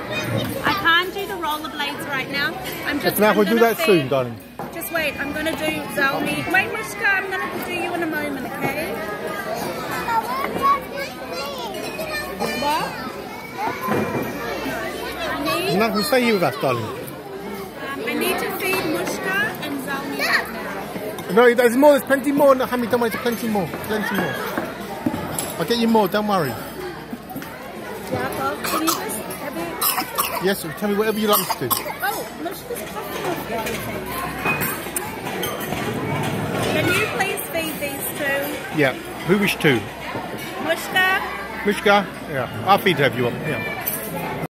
I can't do the rollerblades right now. We'll do that soon, darling. Just wait, I'm going to do Zelmi. Wait, Mushka, I'm going to do you in a moment, okay? What? No, we'll stay here with us, darling. I need to feed Mushka and Zelmi right now. No, there's more. There's plenty more. No, Hamid, don't worry. There's plenty more. Plenty more. I'll get you more. Don't worry. Yeah, well, can you just have it? Yes, tell me whatever you like me to do. Oh, Mushka's popping off everything. Can you please feed these two? Yeah. Who wish to? Mushka? Mushka? Yeah. I'll feed her if you want. Yeah.